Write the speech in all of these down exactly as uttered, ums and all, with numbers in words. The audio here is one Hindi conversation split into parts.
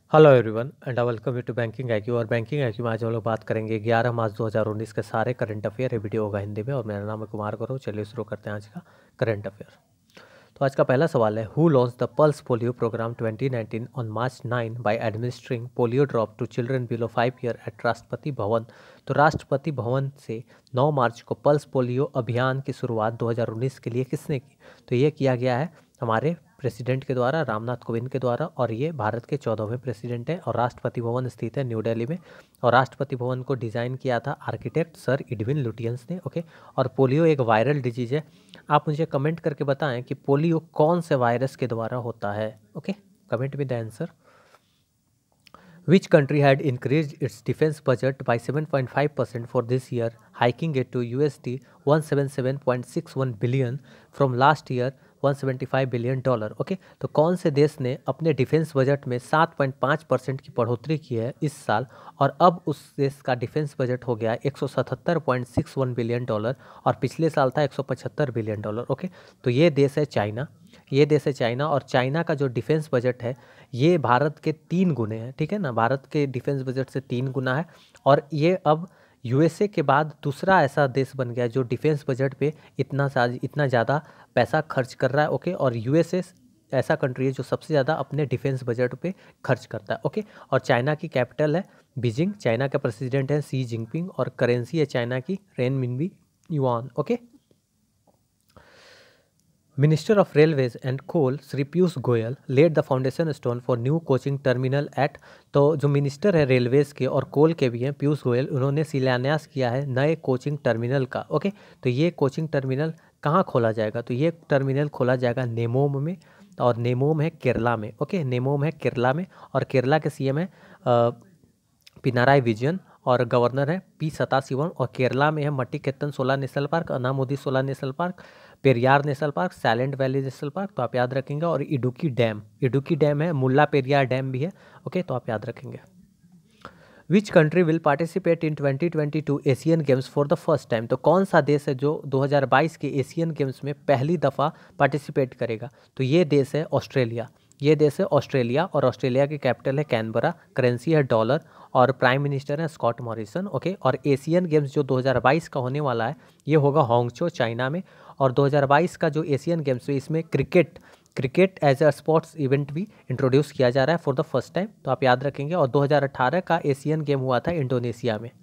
Hello everyone and welcome you to banking IQ. और बैंकिंग आईक्यू में आज हम लोग बात करेंगे ग्यारह मार्च दो हज़ार उन्नीस के सारे करंट अफेयर। ये वीडियो होगा हिंदी में और मेरा नाम है कुमार गौरव। चलिए शुरू करते हैं आज का करंट अफेयर। तो आज का पहला सवाल है, who launch the pulse polio programme twenty nineteen on March nine by administering polio drop to children below five year at Rashtrapati Bhavan. तो राष्ट्रपति भवन से नौ मार्च को पल्स पोलियो अभियान की शुरुआत दो हज़ार उन्नीस के लिए किसने की? तो ये किया गया है हमारे प्रेसिडेंट के द्वारा, रामनाथ कोविंद के द्वारा, और ये भारत के चौदहवें प्रेसिडेंट हैं। और राष्ट्रपति भवन स्थित है न्यू दिल्ली में। और राष्ट्रपति भवन को डिज़ाइन किया था आर्किटेक्ट सर एडविन लुटियंस ने। ओके। और पोलियो एक वायरल डिजीज है। आप मुझे कमेंट करके बताएं कि पोलियो कौन से वायरस के द्वारा होता है। Okay, comment with the answer. Which country had increased its defense budget by seven point five percent for this year, hiking it to U S D one hundred seventy-seven point six one billion from last year one hundred seventy-five billion dollar. Okay, तो कौन से देश ने अपने डिफेंस बजट में सात पॉइंट पाँच परसेंट की बढ़ोतरी की है इस साल, और अब उस देश का डिफेंस बजट हो गया एक सौ सतहत्तर point six one billion dollar, और पिछले साल था एक सौ पचहत्तर बिलियन डॉलर। ओके, तो ये देश है चाइना। ये देश है चाइना, और चाइना का जो डिफेंस बजट है ये भारत के तीन गुने हैं। ठीक है ना, भारत के डिफेंस बजट से तीन गुना है। और ये अब यूएसए के बाद दूसरा ऐसा देश बन गया जो डिफेंस बजट पे इतना सा इतना ज़्यादा पैसा खर्च कर रहा है। ओके, और यूएसए ऐसा कंट्री है जो सबसे ज़्यादा अपने डिफेंस बजट पे खर्च करता है। ओके, और चाइना की कैपिटल है बीजिंग। चाइना के प्रेसिडेंट हैं सी जिनपिंग, और करेंसी है चाइना की renminbi yuan. Okay. Minister of railways and coal Shri Piyush Goyal laid the foundation stone for new coaching terminal at. तो जो मिनिस्टर है रेलवेज के और कोल के भी हैं पीयूष गोयल, उन्होंने शिलान्यास किया है नए कोचिंग टर्मिनल का। ओके, तो ये कोचिंग टर्मिनल कहाँ खोला जाएगा? तो ये टर्मिनल खोला जाएगा नेमोम में, और नेमोम है केरला में। ओके, नेमोम है केरला में, और केरला के सीएम है पिनाराई विजयन, और गवर्नर है पी सताशिवन। और केरला में है Mathikettan solar national park, Anamudi solar national park, Periyar national park, silent valley national park, तो आप याद रखेंगे। और इडुक्की डैम, इडुक्की डैम है, मुल्ला पेरियार डैम भी है। ओके, तो आप याद रखेंगे। Which country will participate in twenty twenty two Asian games for the first time? तो कौन सा देश है जो दो हज़ार बाईस के एशियन गेम्स में पहली दफ़ा पार्टिसिपेट करेगा? तो ये देश है ऑस्ट्रेलिया। ये देश है ऑस्ट्रेलिया, और ऑस्ट्रेलिया की कैपिटल है कैनबरा, करेंसी है डॉलर, और प्राइम मिनिस्टर है स्कॉट मॉरिसन। ओके, और एशियन गेम्स जो दो हज़ार बाईस का होने वाला है ये होगा हांगझो चाइना में। और दो हज़ार बाईस का जो एशियन गेम्स है इसमें cricket cricket as a sports event भी इंट्रोड्यूस किया जा रहा है फॉर द फर्स्ट टाइम, तो आप याद रखेंगे। और दो हज़ार अठारह का एशियन गेम हुआ था इंडोनेशिया में।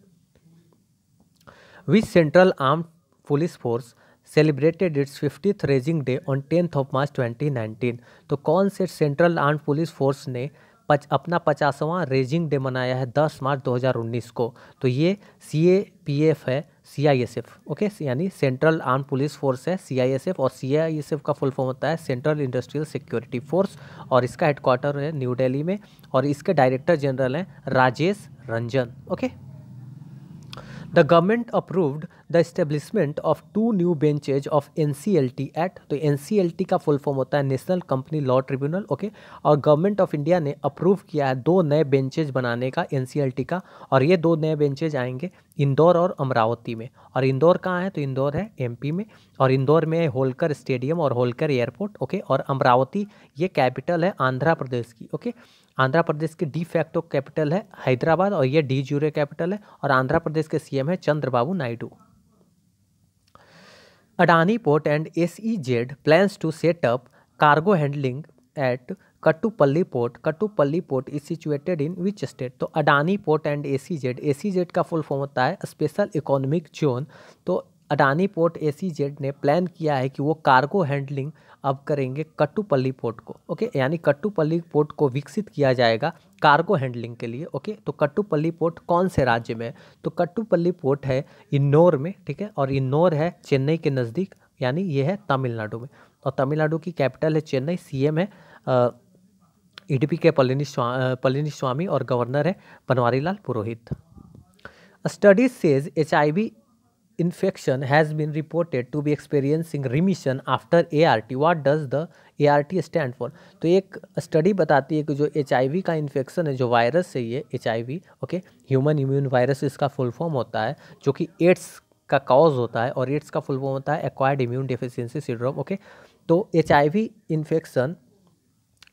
Which central armed police force celebrated its fiftieth raising day on tenth of March twenty nineteen? तो कौन से सेंट्रल आर्म्ड पुलिस फोर्स ने पच, अपना पचासवां रेजिंग डे मनाया है दस मार्च दो हज़ार उन्नीस को? तो ये सी ए पी एफ है, C I S F. Okay, यानी सेंट्रल आर्म पुलिस फोर्स है सी आई एस एफ, और सी आई एस एफ का फुल फॉर्म होता है सेंट्रल इंडस्ट्रियल सिक्योरिटी फोर्स, और इसका हेडक्वार्टर है न्यू दिल्ली में, और इसके डायरेक्टर जनरल हैं Rajesh Ranjan. Okay. The government approved the establishment of two new benches of N C L T at. तो एन सी एल टी का फुल फॉर्म होता है national company law tribunal. Okay, और गवर्नमेंट ऑफ इंडिया ने अप्रूव किया है दो नए बेंचेज बनाने का एन सी एल टी का, और ये दो नए बेंचेज आएंगे इंदौर और अमरावती में। और इंदौर कहाँ है? तो इंदौर है एम पी में, और इंदौर में है होलकर स्टेडियम और होलकर एयरपोर्ट। ओके, और अमरावती ये कैपिटल है आंध्र प्रदेश की। ओके, आंध्र प्रदेश की डी फैक्टो कैपिटल है हैदराबाद, और ये डी ज्यूरे कैपिटल है, और आंध्र प्रदेश के सीएम है Chandrababu Naidu. Adani port and S E Z plans to set up cargo handling at Kattupalli port. Kattupalli port is situated in which state? तो Adani port and SEZ, SEZ का फुल फॉर्म होता है स्पेशल इकोनॉमिक जोन। तो अडानी पोर्ट एसीजेड ने प्लान किया है कि वो कार्गो हैंडलिंग अब करेंगे कट्टुपल्ली पोर्ट को। ओके, यानी कट्टुपल्ली पोर्ट को विकसित किया जाएगा कार्गो हैंडलिंग के लिए। ओके, तो कट्टुपल्ली पोर्ट कौन से राज्य में है? तो कट्टुपल्ली पोर्ट है इन्नौर में। ठीक है, और इन्नौर है चेन्नई के नज़दीक, यानी ये है तमिलनाडु में, और तमिलनाडु की कैपिटल है चेन्नई। सीएम है ईडीपी के पलनीस्वा पलनीस्वामी, और गवर्नर है Banwarilal Purohit. Study says H I V infection has been reported to be experiencing remission after A R T. What does the A R T stand for? तो एक स्टडी बताती है कि जो एच आई वी का इन्फेक्शन है, जो वायरस है ये H I V, okay, human immune virus इसका फुल फॉर्म होता है, जो कि एड्स का कॉज होता है, और एड्स का फुल फॉर्म होता है acquired immune deficiency syndrome. Okay, तो H I V infection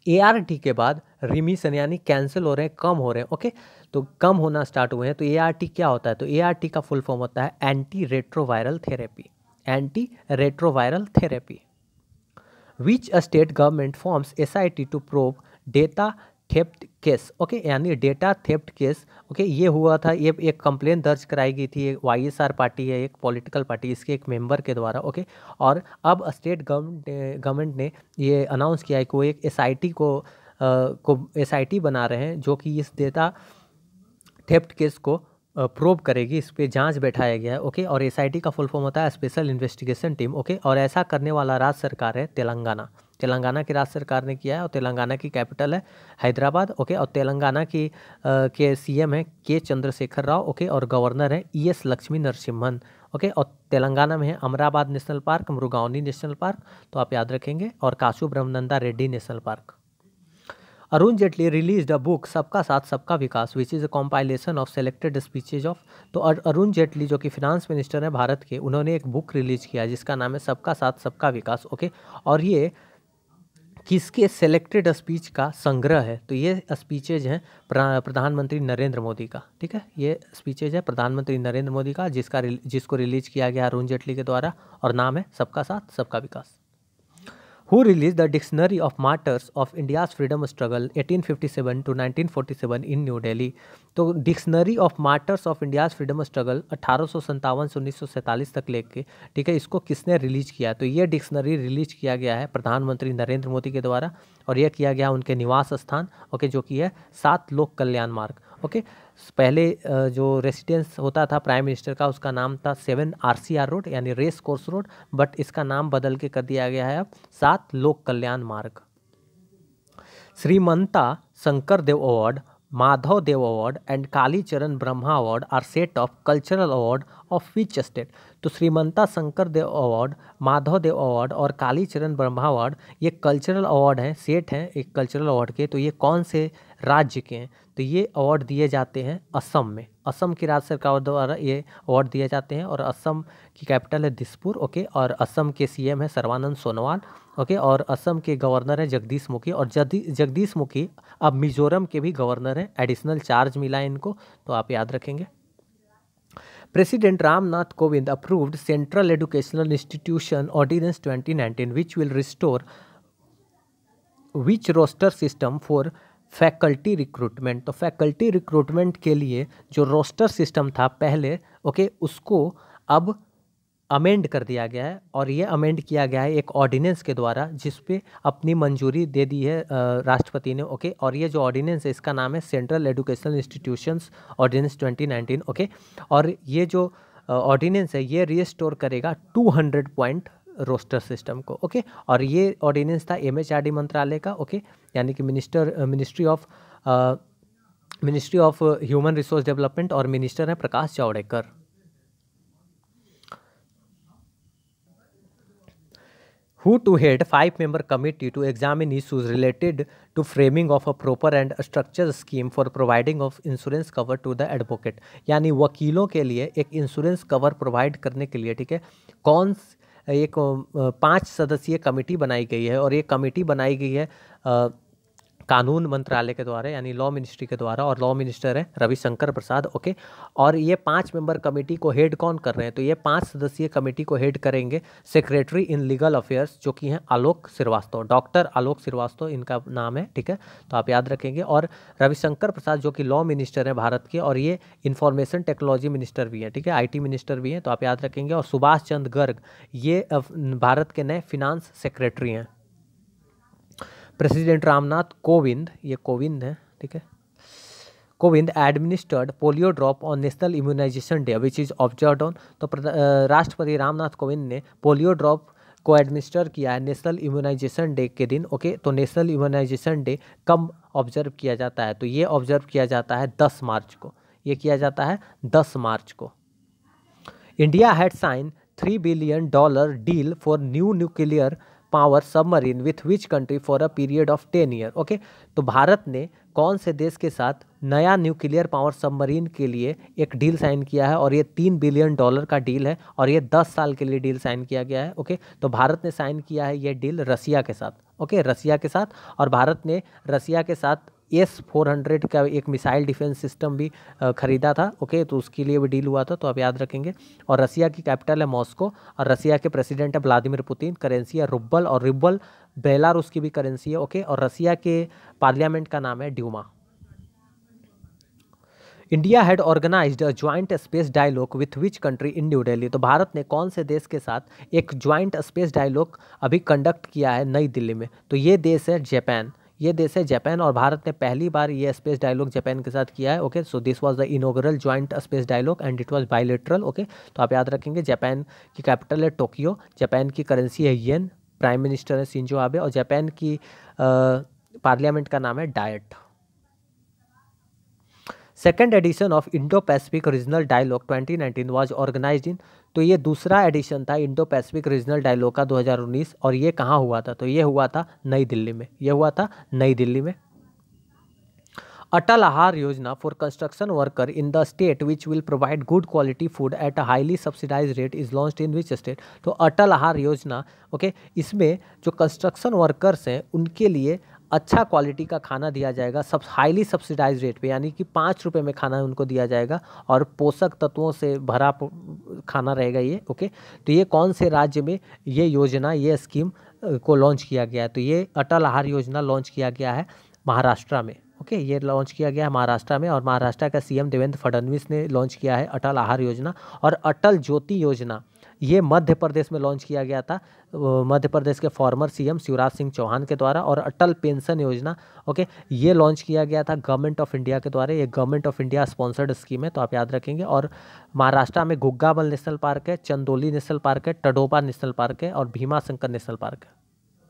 A R T के बाद रिमिशन यानी कैंसिल हो रहे हैं, कम हो रहे हैं, ओके, तो कम होना स्टार्ट हुए हैं। तो ए आर टी क्या होता है? तो ए आर टी का फुल फॉर्म होता है anti retroviral therapy, anti retroviral therapy. Which a state government forms S I T to probe data theft case, okay, यानी डेटा थेफ्ट केस, ओके, ये हुआ था, ये एक कंप्लेन दर्ज कराई गई थी, एक वाई एस आर पार्टी है, एक पॉलिटिकल पार्टी, इसके एक मेंबर के द्वारा, ओके, और अब स्टेट गवर्नमेंट गवर्नमेंट ने ये अनाउंस किया है कि वो एक एस आई टी को आ, को एस आई टी बना रहे हैं जो कि इस डेटा थेफ्ट केस को प्रोब करेगी, इस पे जांच बैठाया गया है, ओके, और एसआईटी का फुल फॉर्म होता है स्पेशल इन्वेस्टिगेशन टीम, ओके, और ऐसा करने वाला राज्य सरकार है तेलंगाना। तेलंगाना की राज्य सरकार ने किया है और तेलंगाना की कैपिटल है हैदराबाद, ओके, और तेलंगाना की आ, के सीएम है के चंद्रशेखर राव, ओके, और गवर्नर है E S Lakshmi Narasimhan, okay, और तेलंगाना में है Amrabad national park, Mrugavani national park, तो आप याद रखेंगे, और Kasu Brahmananda Reddy national park. Arun Jaitley released a book Sabka Saath Sabka Vikas which is a compilation of selected speeches of. तो अरुण जेटली जो कि फिनांस मिनिस्टर हैं भारत के, उन्होंने एक बुक रिलीज किया जिसका नाम है सबका साथ सबका विकास, ओके, और ये किसके सेलेक्टेड स्पीच का संग्रह है? तो ये स्पीचेज हैं प्रधानमंत्री नरेंद्र मोदी का, ठीक है, ये स्पीचेज है प्रधानमंत्री नरेंद्र मोदी का जिसका जिसको रिलीज किया गया अरुण जेटली के द्वारा, और नाम है Sabka Saath Sabka Vikas. Who released the Dictionary of Martyrs of India's Freedom Struggle eighteen fifty-seven to nineteen forty-seven in New Delhi? तो dictionary of martyrs of India's freedom struggle अठारह सौ सत्तावन से उन्नीस सौ सैंतालीस तक लेके, ठीक है, इसको किसने रिलीज किया? तो ये डिक्शनरी रिलीज किया गया है प्रधानमंत्री नरेंद्र मोदी के द्वारा, और यह किया गया उनके निवास स्थान, ओके, जो कि है सात लोक कल्याण मार्ग, ओके। पहले जो रेसिडेंस होता था प्राइम मिनिस्टर का, उसका नाम था seven R C R road यानी रेस कोर्स रोड, बट इसका नाम बदल के कर दिया गया है अब सात Lok Kalyan Marg. Srimanta Shankar Dev award, Madhav Dev award and Kalicharan Brahma award are set of cultural award of which state? तो श्रीमंता शंकर देव अवार्ड, माधव देव अवार्ड और कालीचरण ब्रह्मा अवार्ड ये कल्चरल अवार्ड हैं, सेट हैं एक कल्चरल अवार्ड के। तो ये कौन से राज्य के हैं? तो ये अवार्ड दिए जाते हैं असम में, असम की राज्य सरकार द्वारा ये अवार्ड दिए जाते हैं, और असम की कैपिटल है दिसपुर, ओके, और असम के सीएम है सर्बानंद सोनोवाल, ओके, और असम के गवर्नर है जगदीश मुखी, और जगदीश मुखी अब मिजोरम के भी गवर्नर हैं, एडिशनल चार्ज मिला है इनको, तो आप याद रखेंगे। President Ramnath Kovind approved Central Educational Institution Ordinance twenty nineteen, which will restore which roster system for faculty recruitment. तो फैकल्टी रिक्रूटमेंट के लिए जो रोस्टर सिस्टम था पहले, ओके, उसको अब अमेंड कर दिया गया है, और ये अमेंड किया गया है एक ऑर्डिनेंस के द्वारा जिस पे अपनी मंजूरी दे दी है राष्ट्रपति ने, ओके, और ये जो ऑर्डिनेंस है इसका नाम है central educational institutions ordinance twenty nineteen, okay, और ये जो ऑर्डिनेंस है ये रिस्टोर करेगा two hundred point roster system को, ओके, और ये ऑर्डिनेंस था एम एच आर डी मंत्रालय का, ओके, यानी कि minister ministry of ministry of human resource development, और मिनिस्टर हैं Prakash Javadekar. Who to head five-member committee to examine issues related to framing of a proper and structured scheme for providing of insurance cover to the advocate? यानी वकीलों के लिए एक इंश्योरेंस कवर प्रोवाइड करने के लिए, ठीक है, कौन एक पाँच सदस्यीय कमेटी बनाई गई है, और ये कमेटी बनाई गई है आ, कानून मंत्रालय के द्वारा यानी लॉ मिनिस्ट्री के द्वारा, और लॉ मिनिस्टर है रविशंकर प्रसाद, ओके, और ये पांच मेंबर कमेटी को हेड कौन कर रहे हैं? तो ये पांच सदस्यीय कमेटी को हेड करेंगे सेक्रेटरी इन लीगल अफेयर्स जो कि हैं आलोक श्रीवास्तव, डॉक्टर आलोक श्रीवास्तव इनका नाम है, ठीक है, तो आप याद रखेंगे। और रविशंकर प्रसाद जो कि लॉ मिनिस्टर है भारत के, और ये इंफॉर्मेशन टेक्नोलॉजी मिनिस्टर भी हैं, ठीक है, आई टी मिनिस्टर भी हैं, तो आप याद रखेंगे। और सुभाष चंद्र गर्ग ये भारत के नए फिनांस सेक्रेटरी हैं। प्रेसिडेंट रामनाथ कोविंद, ये कोविंद है, ठीक है, Kovind administered polio drop on national immunisation day which is observed on. तो राष्ट्रपति रामनाथ कोविंद ने पोलियो ड्रॉप को एडमिनिस्टर किया है नेशनल इम्यूनाइजेशन डे के दिन, ओके, तो नेशनल इम्यूनाइजेशन डे कब ऑब्जर्व किया जाता है? तो ये ऑब्जर्व किया जाता है दस मार्च को, ये किया जाता है दस मार्च को। India had sign three billion dollar deal for new nuclear power submarine with which country for a period of ten year, okay, तो भारत ने कौन से देश के साथ नया न्यूक्लियर पावर सबमरीन के लिए एक डील साइन किया है, और ये तीन बिलियन डॉलर का डील है और ये दस साल के लिए डील साइन किया गया है। ओके, तो भारत ने साइन किया है ये डील रसिया के साथ। ओके, रसिया के साथ, और भारत ने रसिया के साथ एस फोर हंड्रेड का एक मिसाइल डिफेंस सिस्टम भी खरीदा था। ओके, तो उसके लिए भी डील हुआ था, तो आप याद रखेंगे। और रसिया की कैपिटल है मॉस्को, और रसिया के प्रेसिडेंट है व्लादिमीर पुतिन। करेंसी है रुबल, और रुबल बेलारूस की भी करेंसी है। ओके, और रसिया के पार्लियामेंट का नाम है Duma. India had organised a joint space dialogue with which country in New Delhi. तो भारत ने कौन से देश के साथ एक ज्वाइंट स्पेस डायलॉग अभी कंडक्ट किया है नई दिल्ली में? तो ये देश है जापान। ये देश है जापान, और भारत ने पहली बार ये स्पेस डायलॉग जापान के साथ किया है। Okay, so this was the inaugural joint space dialogue and it was bilateral. Okay, तो आप याद रखेंगे जापान की कैपिटल है टोक्यो, जापान की करेंसी है येन, प्राइम मिनिस्टर है शिंजो आबे, और जापान की पार्लियामेंट का नाम है Diet. Second edition of Indo Pacific regional dialogue twenty nineteen was organised in. तो ये दूसरा एडिशन था इंडो पैसिफिक रीजनल डायलॉग का दो हज़ार उन्नीस, और ये कहाँ हुआ था? तो ये हुआ था नई दिल्ली में। ये हुआ था नई दिल्ली में। Atal Aahar Yojana for construction worker in the state which will provide good quality food at a highly subsidise rate is launched in which state. तो अटल आहार योजना, ओके, इसमें जो कंस्ट्रक्शन वर्कर्स हैं उनके लिए अच्छा क्वालिटी का खाना दिया जाएगा सब हाईली सब्सिडाइज रेट पे, यानी कि पाँच रुपये में खाना उनको दिया जाएगा, और पोषक तत्वों से भरा खाना रहेगा ये। ओके, तो ये कौन से राज्य में ये योजना, ये स्कीम को लॉन्च किया गया है? तो ये अटल आहार योजना लॉन्च किया गया है महाराष्ट्र में। ओके, ये लॉन्च किया गया है महाराष्ट्र में, और महाराष्ट्र का सीएम देवेंद्र फडणवीस ने लॉन्च किया है अटल आहार योजना। और अटल ज्योति योजना ये मध्य प्रदेश में लॉन्च किया गया था, मध्य प्रदेश के फॉर्मर सीएम शिवराज सिंह चौहान के द्वारा। और अटल पेंशन योजना, ओके, ये लॉन्च किया गया था गवर्नमेंट ऑफ इंडिया के द्वारा। ये government of India sponsored scheme है, तो आप याद रखेंगे। और महाराष्ट्र में गुग्गाबल नेशनल पार्क है, चंदोली नेशनल पार्क है, टडोबा नेशनल पार्क है, और भीमा शंकर नेशनल पार्क है।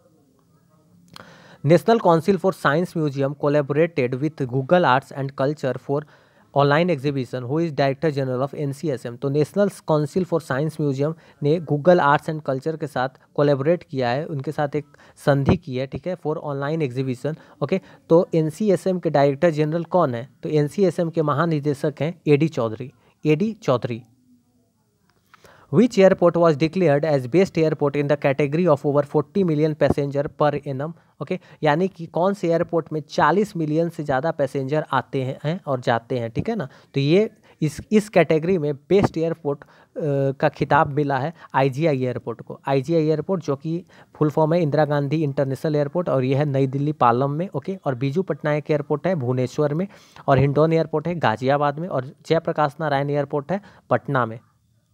National council for science museum collaborated with Google arts and culture for online exhibition, who is director general of NCSM. तो national council for science museum ने गूगल आर्ट्स एंड कल्चर के साथ कोलैबोरेट किया है, उनके साथ एक संधि की है, ठीक है, फॉर ऑनलाइन एग्जीबिशन। ओके, तो एनसीएसएम के डायरेक्टर जनरल कौन है? तो एनसीएसएम के महानिदेशक हैं AD Choudhary. AD Choudhary. Which airport was declared as best airport in the category of over forty million passenger per annum? Okay, यानी कि कौन से एयरपोर्ट में चालीस मिलियन से ज़्यादा पैसेंजर आते हैं, हैं और जाते हैं, ठीक है ना? तो ये इस इस कैटेगरी में बेस्ट एयरपोर्ट का खिताब मिला है आईजीआई एयरपोर्ट को। आईजीआई एयरपोर्ट जो कि फुल फॉर्म है इंदिरा गांधी इंटरनेशनल एयरपोर्ट, और यह है नई दिल्ली पालम में। ओके, और बीजू पटनायक एयरपोर्ट है भुवनेश्वर में, और हिंडौन एयरपोर्ट है गाजियाबाद में, और जयप्रकाश नारायण एयरपोर्ट है पटना में।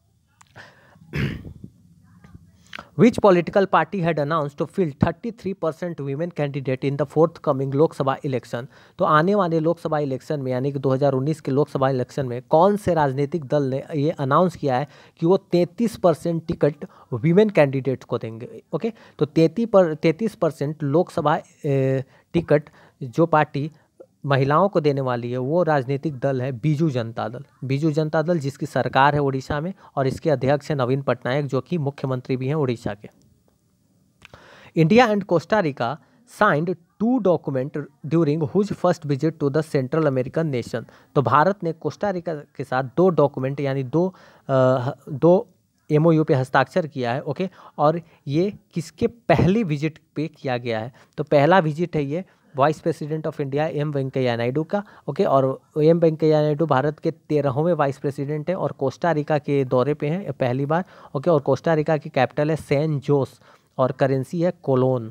Which political party had announced to field thirty-three percent women candidate in the forthcoming Lok Sabha election? तो आने वाले लोकसभा इलेक्शन में, यानी कि दो हज़ार उन्नीस के लोकसभा इलेक्शन में कौन से राजनीतिक दल ने ये अनाउंस किया है कि वो तैंतीस परसेंट टिकट वीमेन कैंडिडेट्स को देंगे? ओके, तो तैंतीस पर तैंतीस परसेंट लोकसभा टिकट जो पार्टी महिलाओं को देने वाली है वो राजनीतिक दल है बीजू जनता दल। बीजू जनता दल जिसकी सरकार है उड़ीसा में, और इसके अध्यक्ष हैं नवीन पटनायक जो कि मुख्यमंत्री भी हैं उड़ीसा के। India and Costa Rica signed two document during whose first visit to the Central American nation. तो भारत ने कोस्टा रिका के साथ दो डॉक्यूमेंट यानी दो आ, दो एमओयू पे हस्ताक्षर किया है। ओके, और ये किसके पहली विजिट पे किया गया है? तो पहला विजिट है ये vice president of India M Venkaiah Naidu का। ओके, और एम वेंकैया नायडू भारत के तेरहवें वाइस प्रेसिडेंट हैं और कोस्टा रिका के दौरे पे हैं पहली बार। ओके, और कोस्टा रिका की कैपिटल है सैन जोस और करेंसी है colon.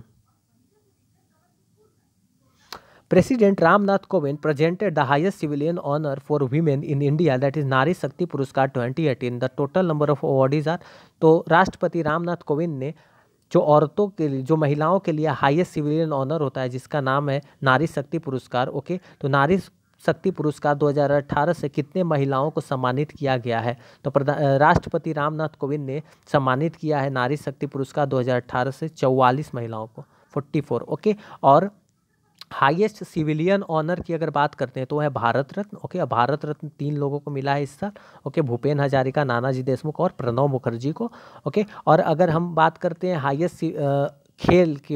President Ramnath Kovind presented the highest civilian honour for women in India that is Nari Shakti Puraskar twenty eighteen. The total number of awardees are. तो राष्ट्रपति रामनाथ कोविंद ने जो औरतों के लिए, जो महिलाओं के लिए हाईएस्ट सिविलियन ऑनर होता है जिसका नाम है नारी शक्ति पुरस्कार। ओके, तो नारी शक्ति पुरस्कार दो हज़ार अठारह से कितने महिलाओं को सम्मानित किया गया है? तो राष्ट्रपति रामनाथ कोविंद ने सम्मानित किया है नारी शक्ति पुरस्कार दो हज़ार अठारह से चौवालीस महिलाओं को, चौवालीस। ओके, और हाईएस्ट सिविलियन ऑनर की अगर बात करते हैं तो है भारत रत्न। ओके, भारत रत्न तीन लोगों को मिला है इस साल। ओके, भूपेन हजारिका, नानाजी देशमुख और प्रणब मुखर्जी को। ओके, और अगर हम बात करते हैं हाईएस्ट खेल की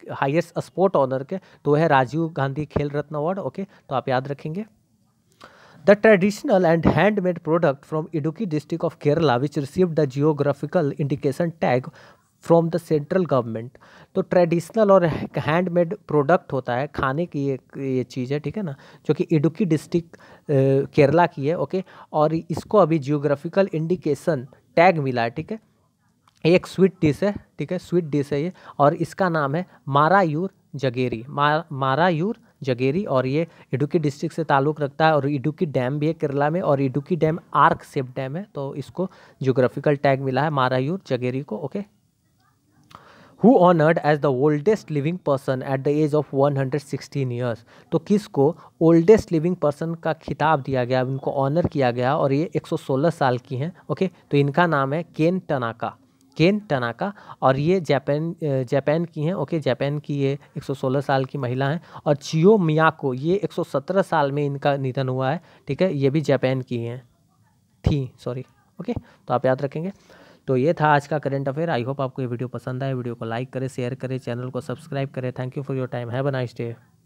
हाईएस्ट स्पोर्ट ऑनर के, तो है राजीव गांधी खेल रत्न अवार्ड। ओके, तो आप याद रखेंगे। The traditional and handmade product from Idukki district of Kerala which received the geographical indication tag from the central government. तो ट्रेडिशनल और हैंडमेड प्रोडक्ट होता है, खाने की ये ये चीज़ है, ठीक है ना, जो कि इडुक्की डिस्ट्रिक्ट केरला की है। ओके, और इसको अभी जियोग्राफिकल इंडिकेशन टैग मिला है, ठीक है। एक स्वीट डिश है, ठीक है, स्वीट डिश है ये, और इसका नाम है मारायूर जगेरी, मा, मारायूर जगेरी, और ये इडुक्की डिस्ट्रिक्ट से ताल्लुक़ रखता है। और इडुक्की डैम भी है केरला में, और Idukki dam arch shape dam है, तो इसको जियोग्राफिकल टैग मिला है मारायूर जगेरी को। Okay, who honoured as the oldest living person at the age of one hundred sixteen years. तो किसको ओल्डेस्ट लिविंग पर्सन का खिताब दिया गया, इनको ऑनर किया गया, और ये एक सौ सोलह साल की हैं। ओके, तो इनका नाम है केन टनाका, केन टनाका, और ये जापान जापान की हैं। ओके, जापान की ये एक सौ सोलह साल की महिला हैं। और चियो मियाको, ये एक सौ सत्रह साल में इनका निधन हुआ है, ठीक है, ये भी जापान की हैं थी सॉरी। ओके, तो आप याद रखेंगे। तो ये था आज का करंट अफेयर। आई होप आपको ये वीडियो पसंद आए। वीडियो को लाइक करें, शेयर करें, चैनल को सब्सक्राइब करें। Thank you for your time. Have a nice day.